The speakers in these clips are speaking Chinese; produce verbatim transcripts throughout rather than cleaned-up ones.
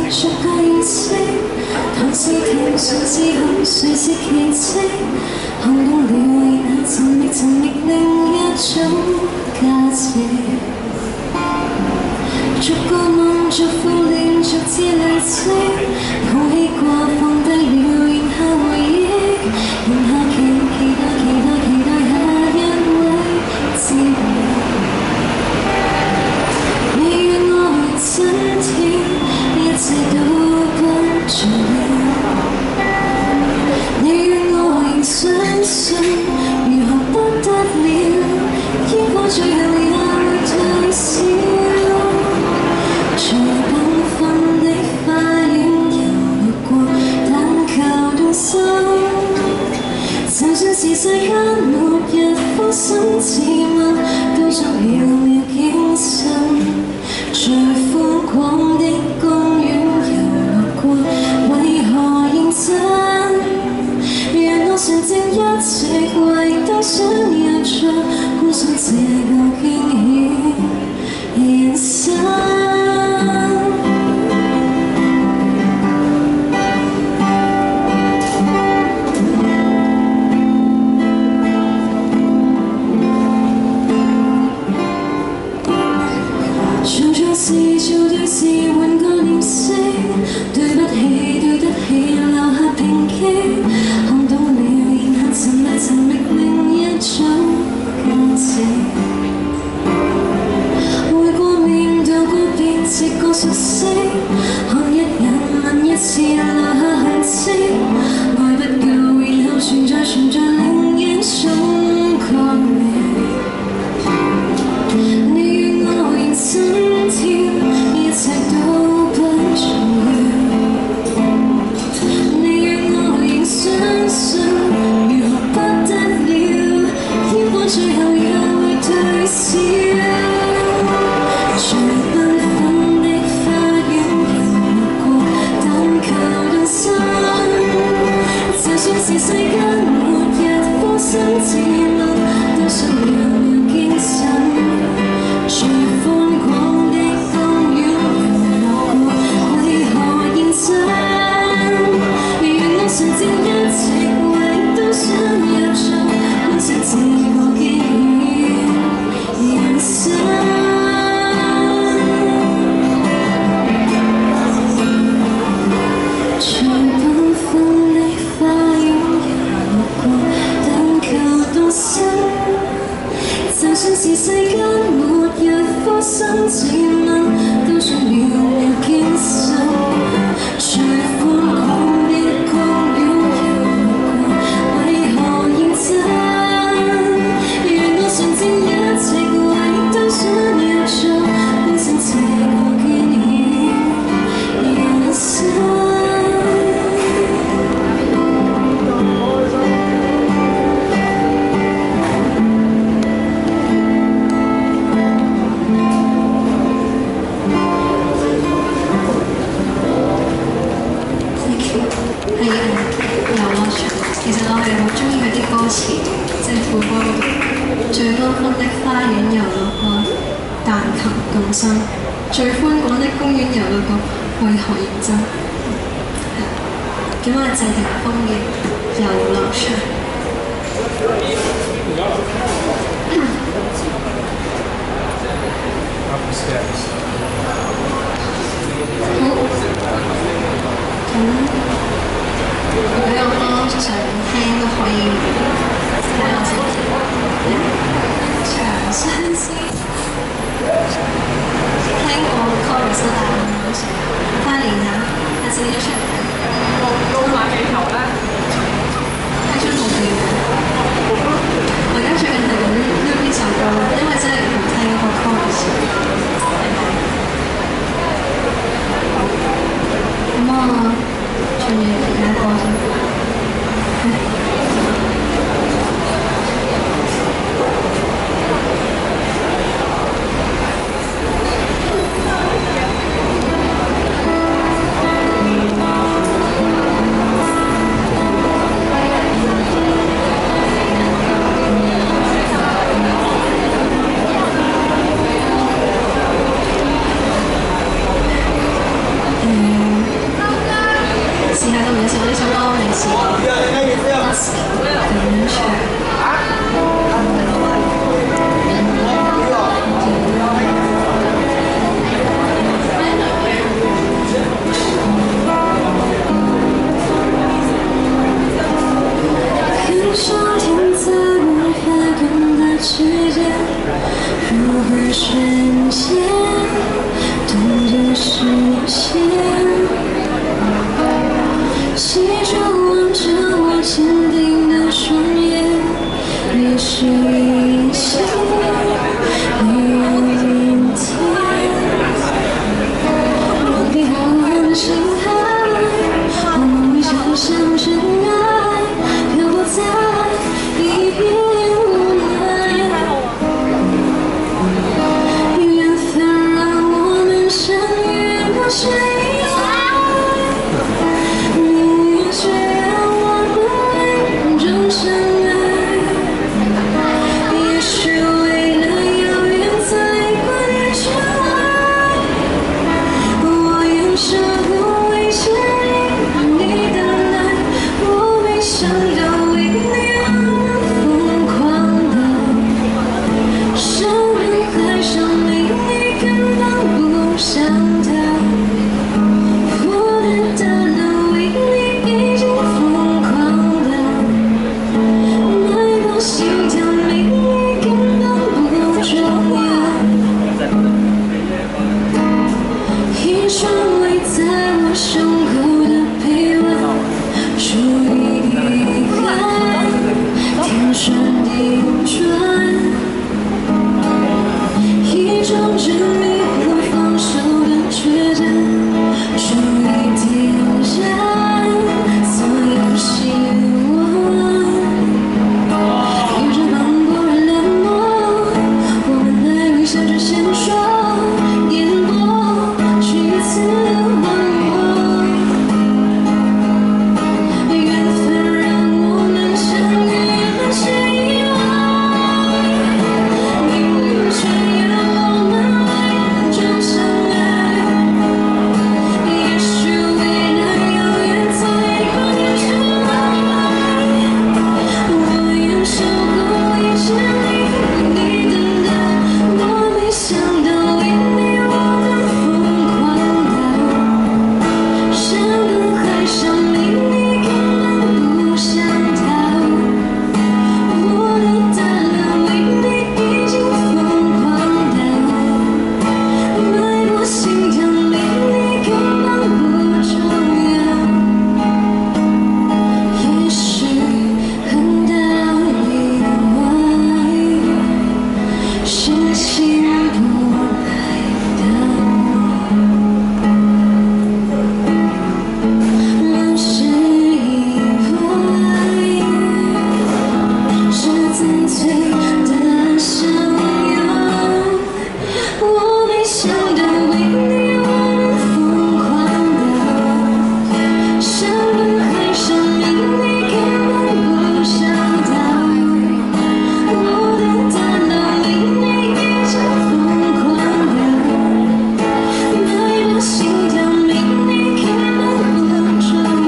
逐個意識，唐詩跳上之後，誰是奇蹟？看懂了，然後尋覓尋覓另一種價值。逐個夢，逐副臉，逐次累積，抱起過，放低了，然後回憶，然後期期待期待期待下一位知己。你讓我回真天，一切都不重要。你讓我仍相信，如何不得了，煙火最後也會退燒。隨繽紛的花園遊歷過，但求動心。就算是世間末日，科生自問，都作了了驚心。最寬廣的公園遊歷過，為何認真？讓我純正一直為都想要做，觀賞這個驚喜人生。是做對事，換個臉色，對不起，對得起，留下抨擊。看到了，然後尋覓尋覓另一種價值。會過面，到過別，直覺熟悉。看一眼，問一次，留下痕跡。愛不夠，然後存在存在另一種確認。你讓我認真。一切都不重要，你讓我仍相信，如何不得了，煙火最後也會退燒。最繽紛的花園遊歷過，但求動心。就算是世間末日，科生自問，都想了了驚心。最寬廣的公園遊歷過，為何認真？讓我純正一直為都想要做，觀賞這個驚喜人生。最繽紛的花園遊歷過，但求動心。就算是世間末日，科生自問，都想了了驚心。最寬廣的公園遊歷過，為何認真？讓我純正一直為都想要做，觀賞這個驚喜人生。其實我係好中意佢啲歌詞，即係副歌嗰度，最繽紛的花園遊歷過，但求動心；最寬廣的公園遊歷過，為何認真？咁啊，謝霆鋒嘅遊樂場。好，咁如果有歌想聽都可以睇我先。長相思，聽過 chorus 啦，好熟，翻練下，下次你都出嚟睇。高馬幾頭咧？睇張圖片。我而家最近係咁錄呢首歌，因為真係唔聽嗰個 chorus。咁啊，唱完其他歌先。 指尖，如何瞬间冻结视线？记住望着我坚定的双眼，也许一切没有明天。我给浩瀚的星海，我们微笑像尘埃，漂泊在一片无奈。缘分让我们相遇不是意外。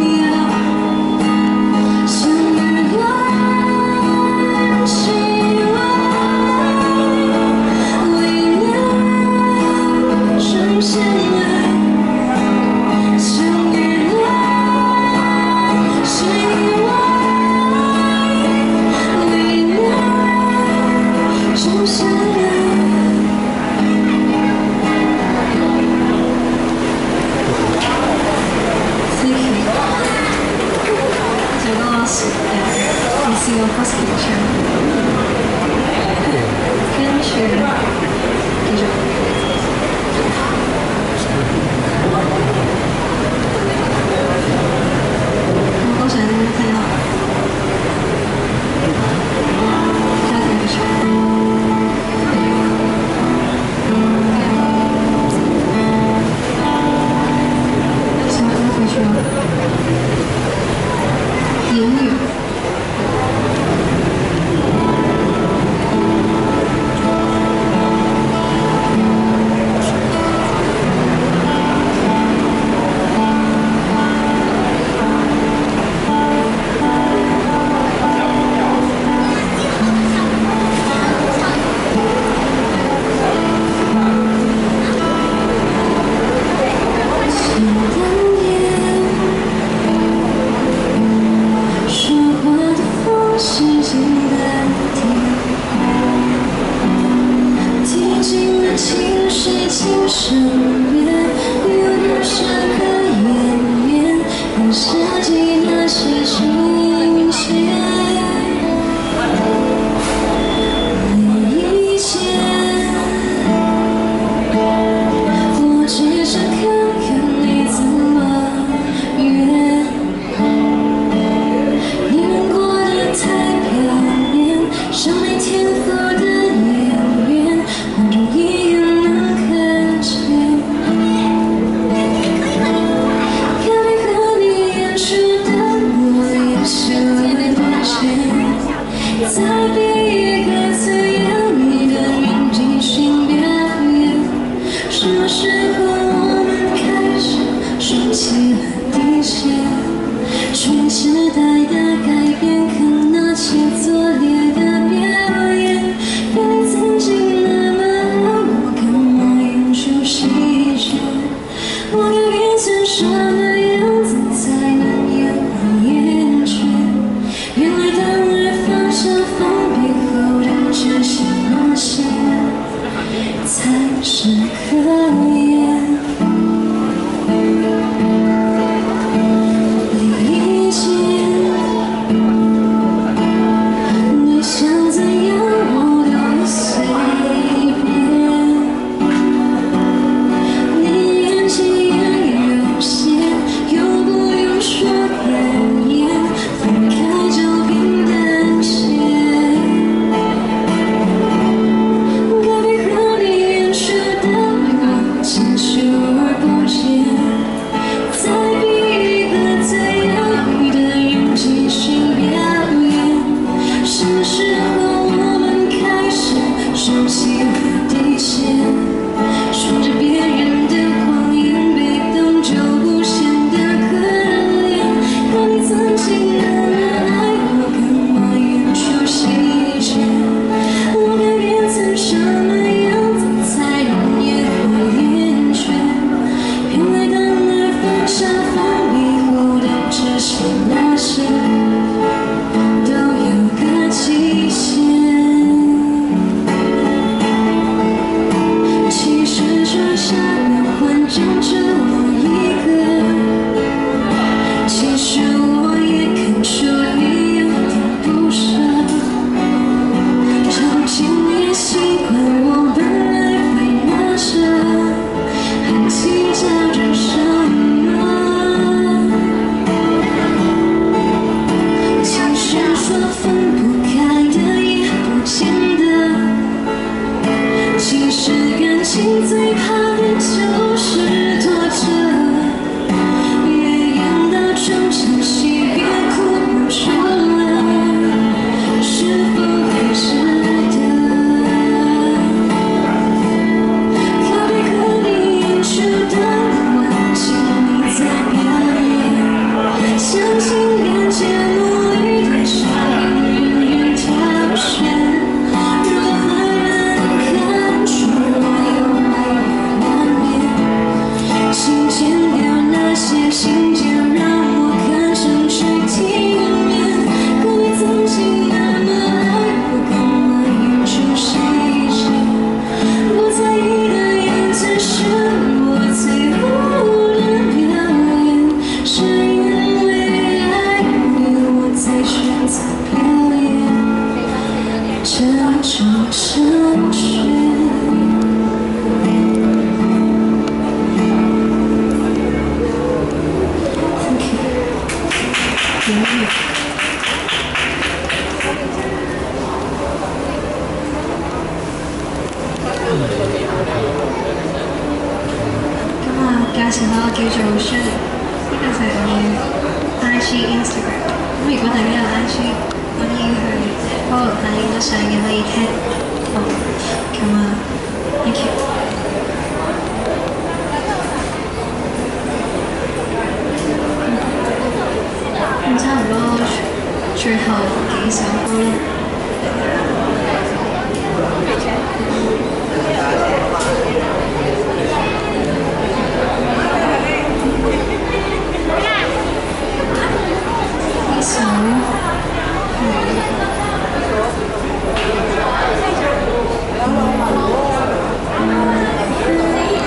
希望。 心上面，有多少个延绵，能设计那些情节？每一天，我只想看看你怎么约。你们过得太表面，像没天赋的演员，观众一样能看见。要配合你演出的我也是为多钱，再比一个最有你的人即兴表演。什么时候我们开始收起了底线？全时代的改变，看那些作烈的表演。要你曾经那么爱我，干嘛演出细节？我该变成什么样子才能演回眼圈？原来当爱放下封闭后的这些那些，才是可言。理解你想怎样，我都随便。你演技也有限，又不用说表演，分开就平淡些。该配合你演出的我，清楚而不见。再比一个最有你的人即兴表演。什么时候我们开始收起了底线？顺着别人的谎言，被动就不显得可怜。可你曾经那么爱我，干嘛演出细节？我该变成什么样子才能演回眼圈？原来当爱放下封闭后的这些那些，都有个极限。其实这下面环境只我一个，其实我也看出你有点不舍。照镜也习惯我本来会拿着，还计较着什么？其实说分不开的也不见得，其实感情最怕的就是拖着，越演到中场戏别哭不出了，是否还值得？要配合你演出的我，请你再表演。相信感觉努力的少年远远挑选。如果坏人看出我有爱与难免，请剪掉那些信件，让我看上去体面。可你曾经那么爱我，干嘛演出细节？不在意的样子是我最后的表演，是因为爱你我才选择表演这种成全。咁啊，介紹下我叫做 Shirley，呢個就係我嘅 I G Instagram。咁如果大家有 I G，可以去 follow 下影咗相嘅可以 tag 我。咁啊 ，thank you。咁差唔多最後幾首歌啦。呢首係。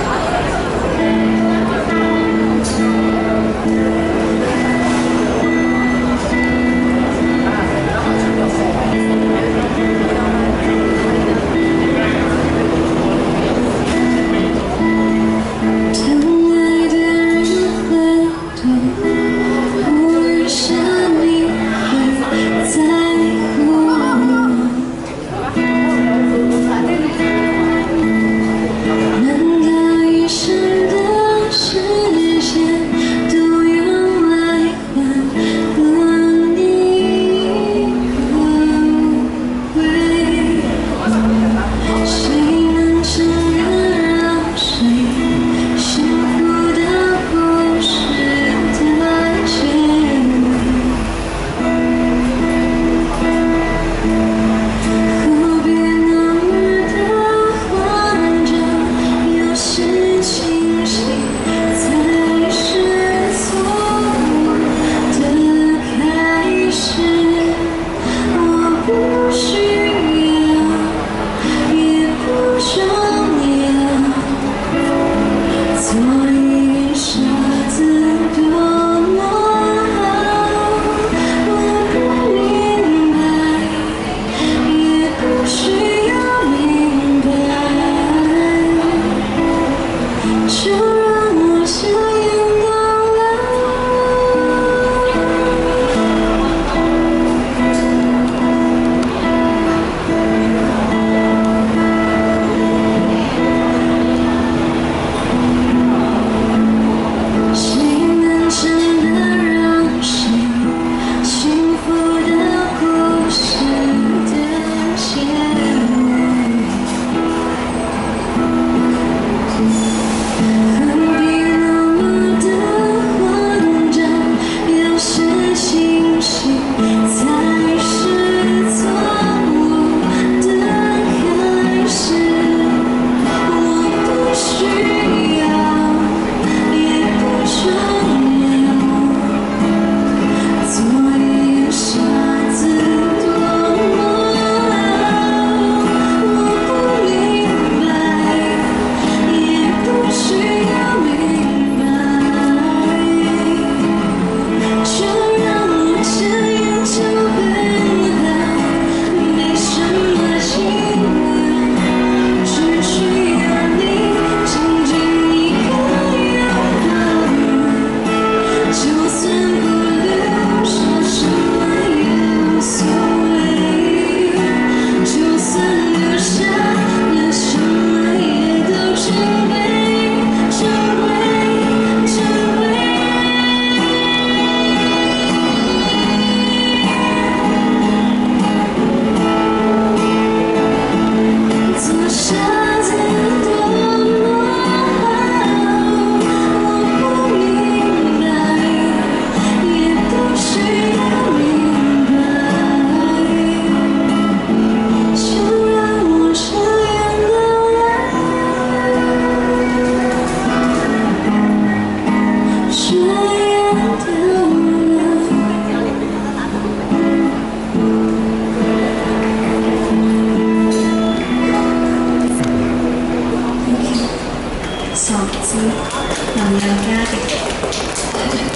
索之能量家庭。